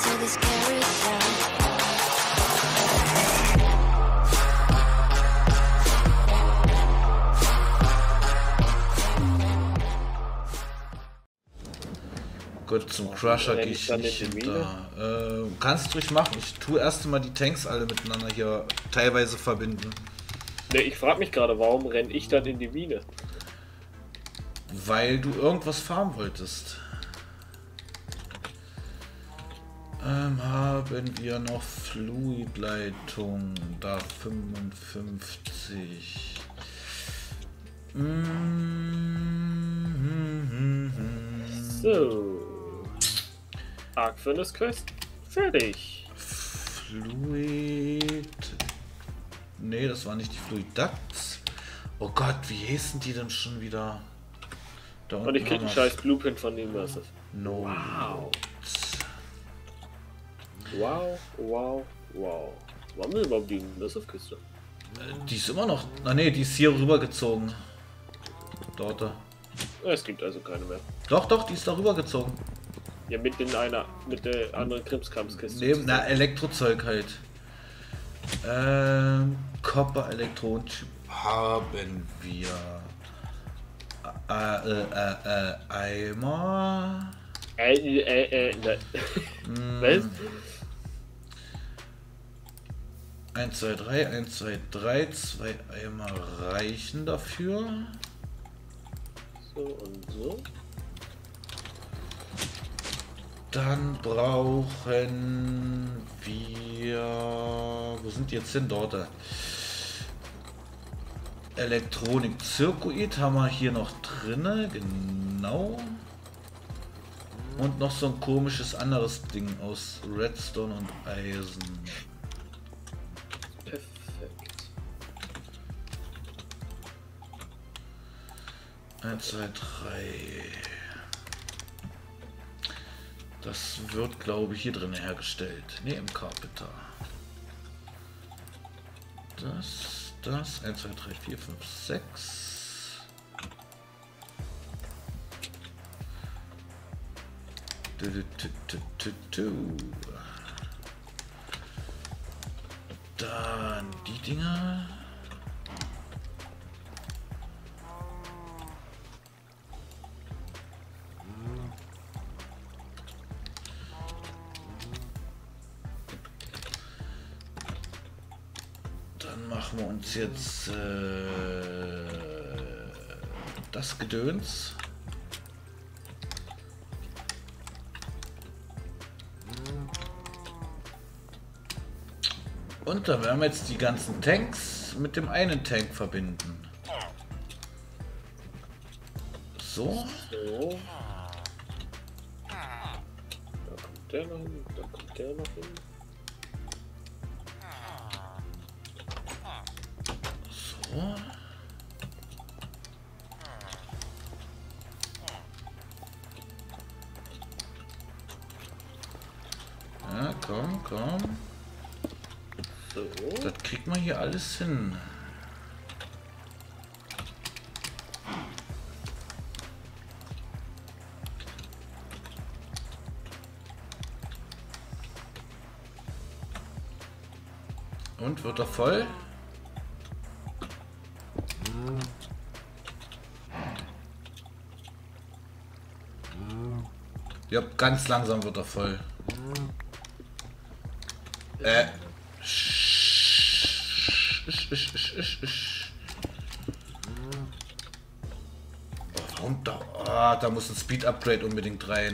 till this carriage down. Gut, zum Crusher gehe ich nicht hinter. Kannst du ruhig machen. Ich tue erst mal die Tanks alle miteinander hier teilweise verbinden. Ne, ich frage mich gerade, warum renne ich dann in die Mine? Weil du irgendwas farmen wolltest. Haben wir noch Fluidleitung? Da 55. So. Arc-Furnace Quest. Fertig. Fluid. Nee, das war nicht die Fluid Ducts. Oh Gott, wie hießen die denn schon wieder? Da Und ich krieg einen scheiß Blueprint von Immersive. No. Wow. Wow, wow, wow. Wo haben wir überhaupt die Immersive-Kiste? Die ist immer noch. Ah ne, die ist hier rübergezogen. Dort. Es gibt also keine mehr. Doch, doch, die ist da rübergezogen. Ja, mit der anderen Krimskramskiste. Neben na Elektrozeug halt. Copper Elektronentyp haben wir. Eimer. Ne. Was? 1, 2, 3, 1, 2, 3, 2 Eimer reichen dafür. So und so. Dann brauchen wir... Wo sind die jetzt hin? Dort. Elektronik-Zirkuit haben wir hier noch drinne. Genau. Und noch so ein komisches anderes Ding aus Redstone und Eisen. Perfekt. 1, 2, 3. Das wird, glaube ich, hier drin hergestellt. Ne, im Carpenter. Das. 1, 2, 3, 4, 5, 6. Dann die Dinger. Dann machen wir uns jetzt das Gedöns. Und dann werden wir jetzt die ganzen Tanks mit dem einen Tank verbinden. So. So. Da kommt der noch hin, da kommt der noch hin. So. Ja, komm, komm. So. Das kriegt man hier alles hin. Und wird er voll? Ja, ganz langsam wird er voll. Warum da? Ah, da muss ein Speed Upgrade unbedingt rein.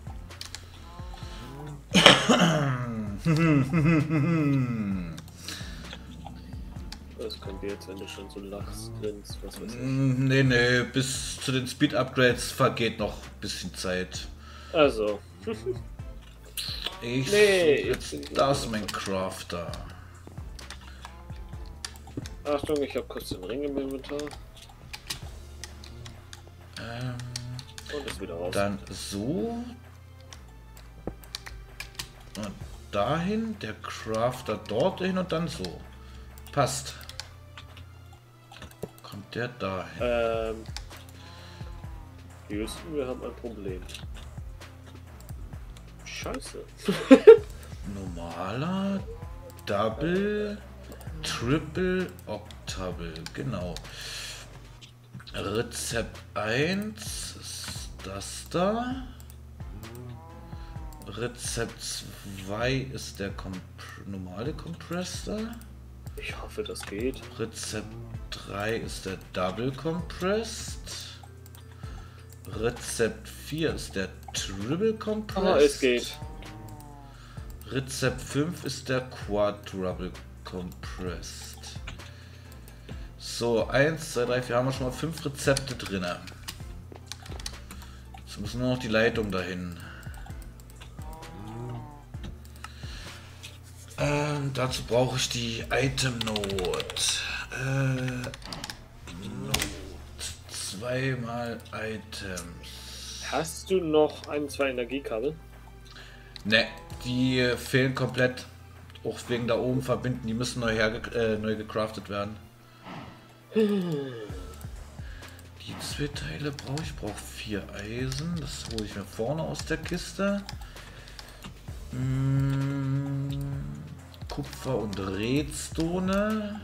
Das können wir jetzt, wenn du schon so lachst, grinst, was weiß ich. Nee, nee, bis zu den Speed Upgrades vergeht noch ein bisschen Zeit. Also. Ich Nee, das ist mein Crafter. Achtung, ich habe kurz den Ring im Inventar. Und ist wieder raus. Dann so. Und dahin, der Crafter dort hin und dann so. Passt. Kommt der dahin? Houston, wir haben ein Problem. scheiße. Normaler, Double, Triple, Octable, genau. Rezept 1 ist das da. Rezept 2 ist der normale Compressor. Ich hoffe, das geht. Rezept 3 ist der Double Compressed. Rezept 4 ist der Triple Compressed. Ah, es geht. Rezept 5 ist der Quadruple Compressed. So, 1, 2, 3, 4 haben wir schon mal 5 Rezepte drin. Jetzt müssen nur noch die Leitung dahin. Dazu brauche ich die Item Note. Note. 2 mal Items. Hast du noch 2 Energiekabel? Ne, die fehlen komplett. Auch wegen da oben verbinden, die müssen neu gecraftet werden. Die 2 Teile brauche ich. Ich brauche 4 Eisen. Das hole ich mir vorne aus der Kiste. Kupfer und Redstone.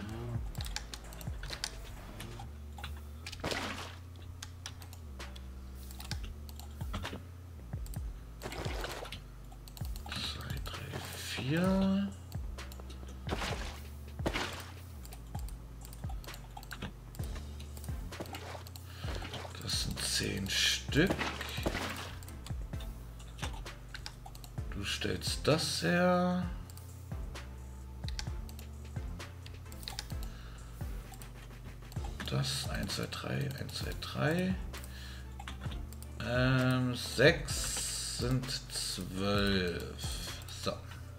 Vier. Das sind 10 Stück. Du stellst das her. Das 1, 2, 3, 1, 2, 3. 6 sind 12. So.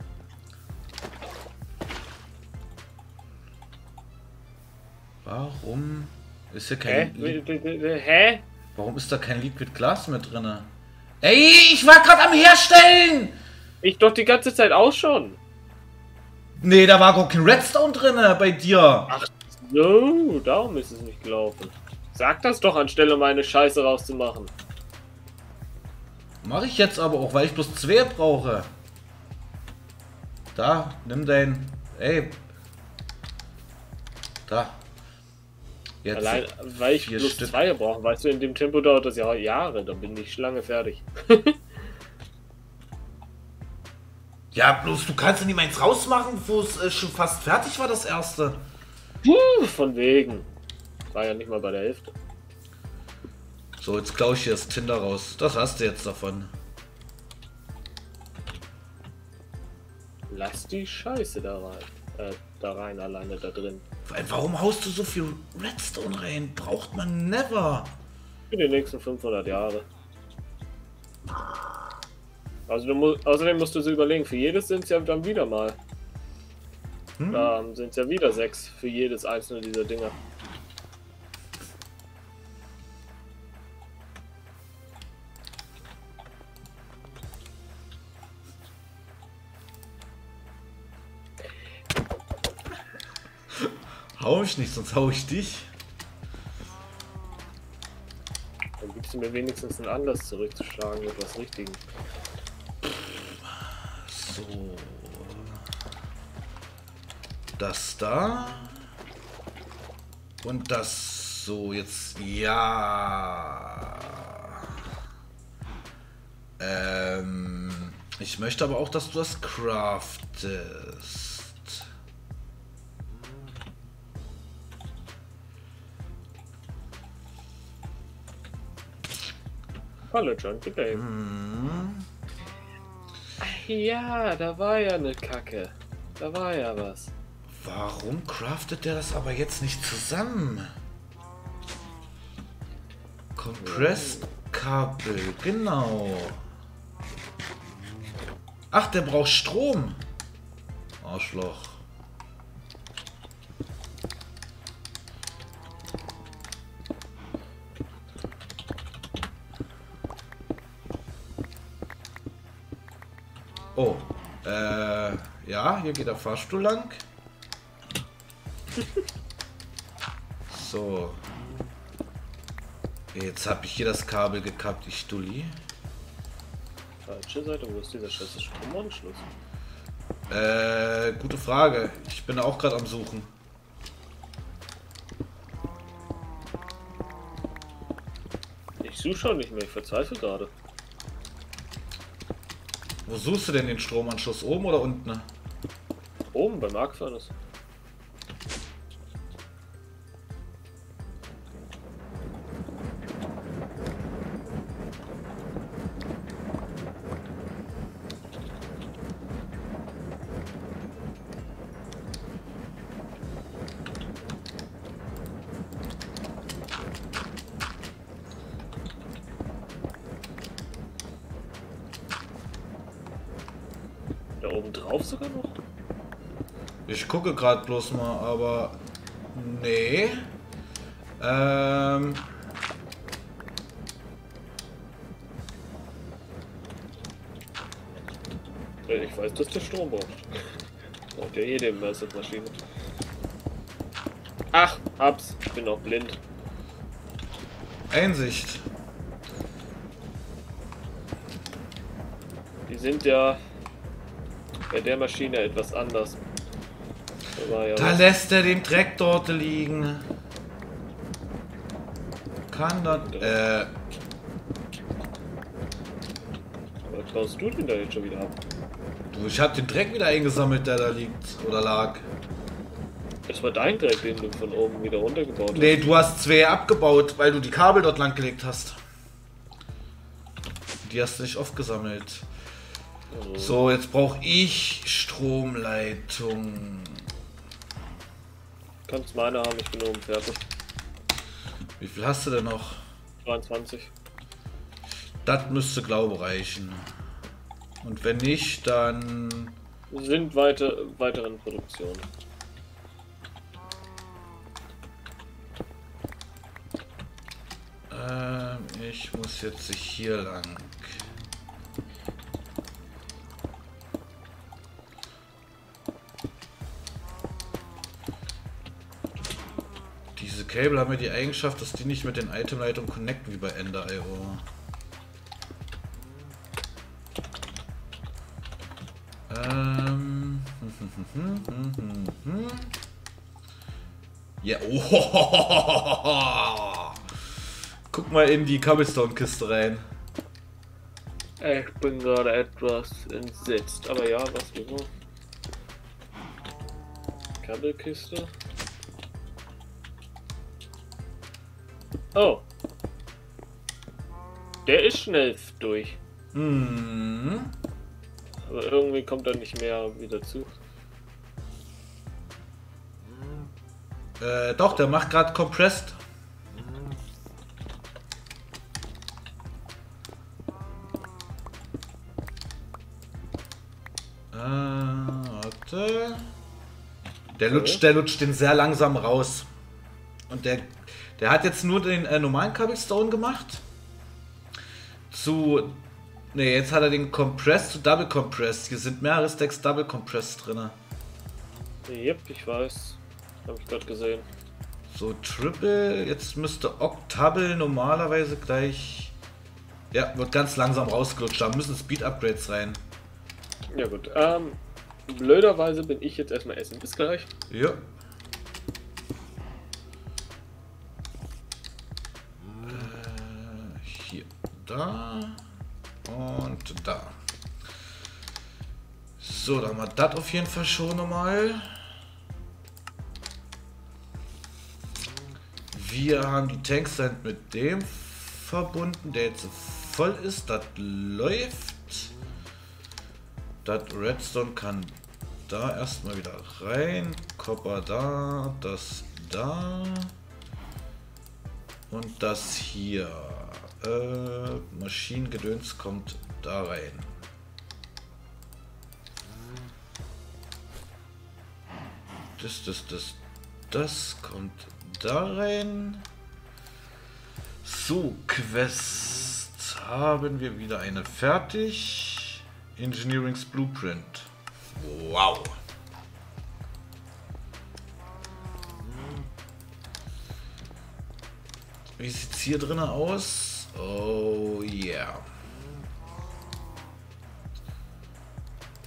Warum ist hier kein Hä? Warum ist da kein Liquid Glas mit drin? Ey, ich war gerade am Herstellen! Ich doch die ganze Zeit auch schon. Nee, da war gar kein Redstone drin bei dir. Ach so, darum ist es nicht gelaufen. Sag das doch, anstelle meine Scheiße rauszumachen. Mache ich jetzt aber auch, weil ich bloß 2 brauche. Da, nimm dein... Ey. Da. Jetzt Allein, weil ich 4 bloß Stück. 2 brauche. Weißt du, in dem Tempo dauert das ja Jahre. Dann bin ich Schlange fertig. Ja, bloß du kannst ja nicht meins rausmachen, wo es schon fast fertig war, das erste. Von wegen. War ja nicht mal bei der Hälfte. So, jetzt klaue ich hier das Tinder raus. Das hast du jetzt davon. Lass die Scheiße da rein, alleine da drin. Warum haust du so viel Redstone rein? Braucht man never. Für die nächsten 500 Jahre. Also außerdem musst du so überlegen, für jedes sind es ja dann wieder mal. Sind es ja wieder 6 für jedes einzelne dieser Dinger. Hau ich nicht, sonst hau ich dich. Dann gibst du mir wenigstens einen Anlass zurückzuschlagen mit was Richtigem. So. Das da. Und das so jetzt. Ja. Ich möchte aber auch, dass du das craftest. Hallo John, bitte. Ach ja, da war ja eine Kacke. Da war ja was. Warum craftet der das aber jetzt nicht zusammen? Compressed Kabel, genau. Ach, der braucht Strom. Arschloch. Oh, ja, hier geht der Fahrstuhl lang. So. Jetzt habe ich hier das Kabel gekappt, ich Stulli. Falsche Seite, wo ist dieser scheiße Stromanschluss? Gute Frage. Ich bin auch gerade am Suchen. Ich suche schon nicht mehr, ich verzweifle gerade. Wo suchst du denn den Stromanschluss? Oben oder unten? Oben beim Arc Furnace. Da oben drauf sogar noch? Ich gucke gerade bloß mal, aber... Nee. Ich weiß, dass der Strom braucht. Braucht ja jede Immersive-Maschine. Ach, hab's. Ich bin auch blind. Einsicht. Die sind ja bei der Maschine etwas anders. Da war ja Da was. lässt er den Dreck dort liegen. Kann das... Was baust du denn da jetzt schon wieder ab? Du, ich hab den Dreck wieder eingesammelt, der da liegt. Oder lag. Das war dein Dreck, den du von oben wieder runtergebaut hast. Nee, du hast zwei abgebaut, weil du die Kabel dort lang gelegt hast. Die hast du nicht aufgesammelt. Also, So, jetzt brauche ich Stromleitung. kannst meine haben, ich bin oben fertig. Wie viel hast du denn noch? 22. Das müsste, glaube ich, reichen. Und wenn nicht, dann... Sind weiteren Produktionen. Ich muss jetzt hier lang. Diese Cable haben ja die Eigenschaft, dass die nicht mit den Itemleitungen connecten wie bei Ender.io. Ja, oh. Guck mal in die Cobblestone-Kiste rein. Ich bin gerade etwas entsetzt, aber ja, was immer. Kabelkiste. Oh. Der ist schnell durch. Hm. Aber irgendwie kommt er nicht mehr wieder zu. Doch, der macht gerade Compressed. Warte. Der lutscht den sehr langsam raus. Und der hat jetzt nur den normalen Cobblestone gemacht. Ne, jetzt hat er den Compressed zu Double Compressed. Hier sind mehrere Stacks Double Compressed drin. Yep, ich weiß. Habe ich gerade gesehen. So, Triple. Jetzt müsste Octable normalerweise gleich... Ja, wird ganz langsam rausgelutscht. Da müssen Speed-Upgrades rein. Ja gut, blöderweise bin ich jetzt erstmal essen. Bis gleich. Ja. Hier, da und da. So, dann haben wir das auf jeden Fall schon nochmal. Wir haben die Tanksend mit dem verbunden, der jetzt voll ist. Das läuft. Das Redstone kann da erstmal wieder rein. Copper da, das da. Und das hier. Maschinengedöns kommt da rein. Das kommt da rein. So, Quest haben wir wieder eine fertig. Engineering's Blueprint. Wow. Wie sieht's hier drin aus? Oh yeah.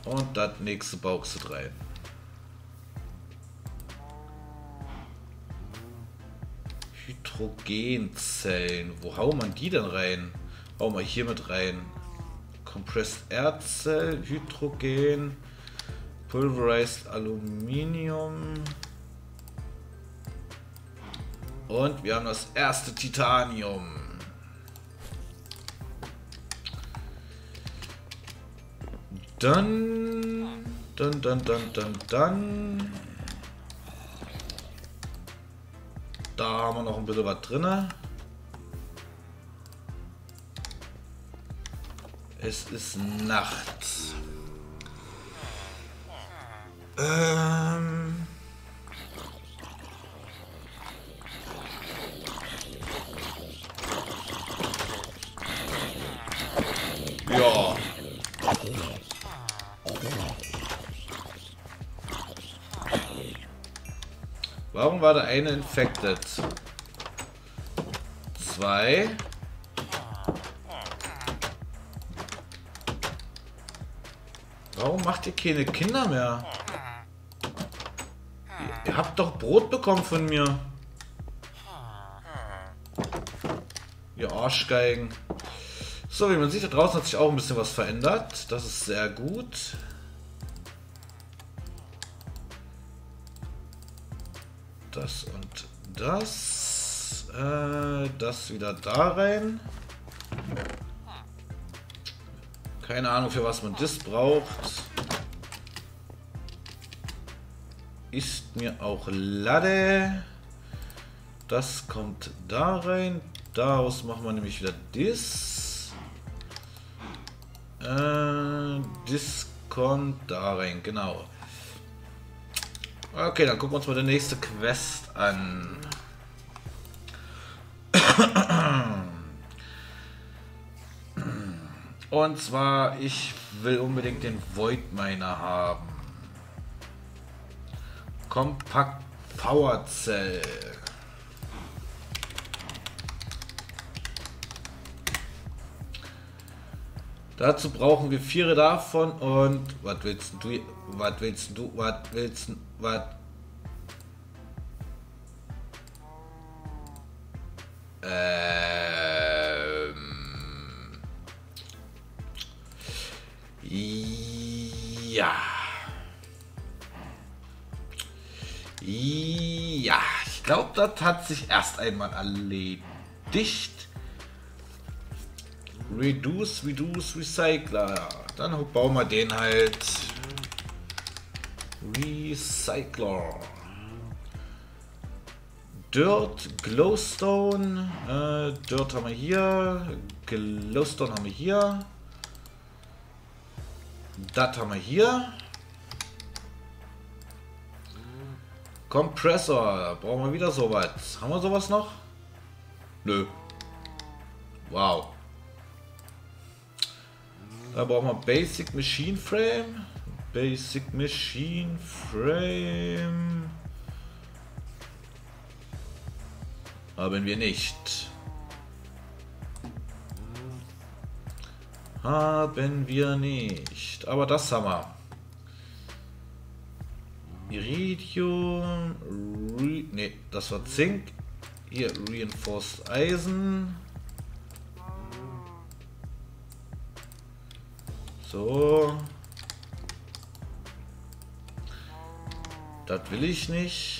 Und das nächste Bauxit rein. Hydrogenzellen. Wo hauen man die denn rein? Hauen wir hier mit rein. Compressed Air Cell, Hydrogen, Pulverized Aluminium. Und wir haben das erste Titanium. Dann. Da haben wir noch ein bisschen was drin. Es ist Nacht. Ja. Warum war der eine infected? 2. Warum macht ihr keine Kinder mehr? Ihr habt doch Brot bekommen von mir. Ihr Arschgeigen. So, wie man sieht, da draußen hat sich auch ein bisschen was verändert. Das ist sehr gut. Das und das. Das wieder da rein. Keine Ahnung, für was man das braucht. Ist mir auch Lade. Das kommt da rein. Daraus machen wir nämlich wieder das. Das kommt da rein, genau. Okay, dann gucken wir uns mal die nächste Quest an. Und zwar, ich will unbedingt den Void Miner haben. Compact Power Cell. Dazu brauchen wir 4 davon und was willst du? Was willst du? Was willst du? Was? Ja. Ja, ich glaube, das hat sich erst einmal erledigt. Reduce, Recycler. Dann bauen wir den halt. Recycler. Dirt, Glowstone. Dirt haben wir hier. Glowstone haben wir hier. Das haben wir hier. Kompressor. Brauchen wir wieder sowas. Haben wir sowas noch? Nö. Wow. Da brauchen wir Basic Machine Frame. Basic Machine Frame. Haben wir nicht. Haben wir nicht. Aber das haben wir. Iridium. Ne, das war Zink. Hier Reinforced Eisen. So. Das will ich nicht.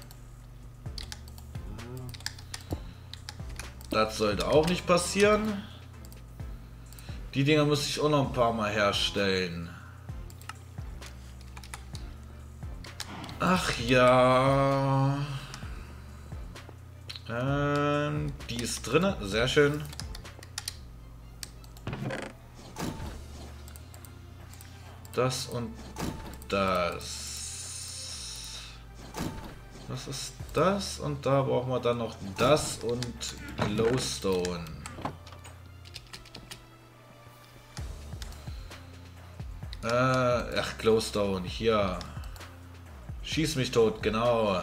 Das sollte auch nicht passieren. Die Dinger muss ich auch noch ein paar Mal herstellen. Ach ja. Die ist drin. Sehr schön. Das und das. Was ist das? Und da brauchen wir dann noch das und Glowstone. Ach, Glowstone, hier. Schieß mich tot, genau.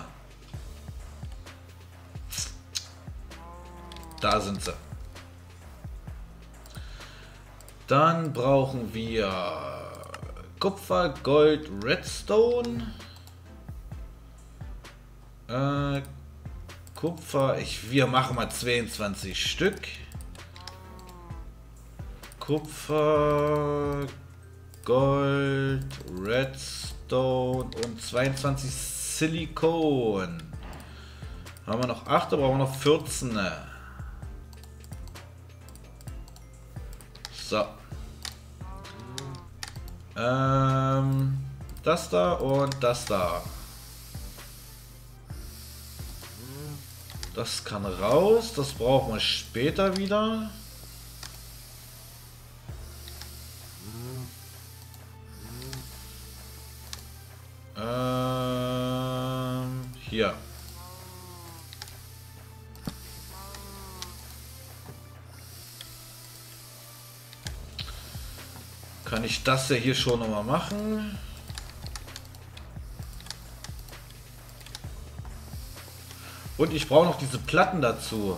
Da sind sie. Dann brauchen wir Kupfer, Gold, Redstone. Kupfer, wir machen mal 22 Stück. Kupfer, Gold, Redstone und 22 Silikon. Haben wir noch 8, da brauchen wir noch 14. So. Das da und das da. Das kann raus, das brauchen wir später wieder. Hier. Kann ich das ja hier schon nochmal machen? Und ich brauche noch diese Platten dazu.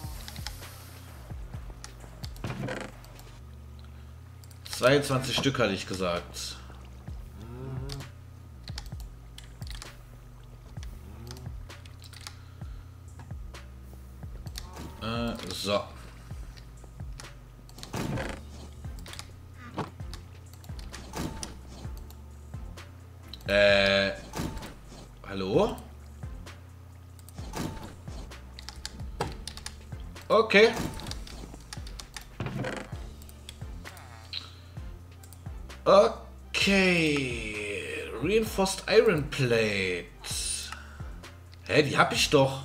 – 22 Stück hatte ich gesagt. So. Hallo? Okay. Okay. Reinforced Iron Plate. Hä, die hab ich doch.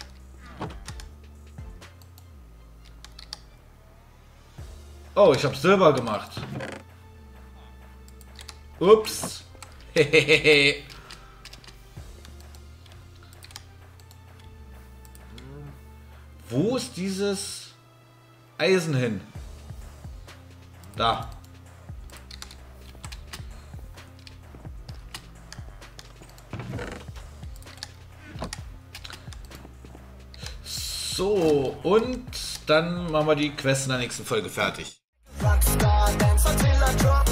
Oh, ich habe Silber gemacht. Ups. Hehehe. Wo ist dieses Eisen hin? Da. So, und dann machen wir die Quest in der nächsten Folge fertig. Rockstar, dance until I drop.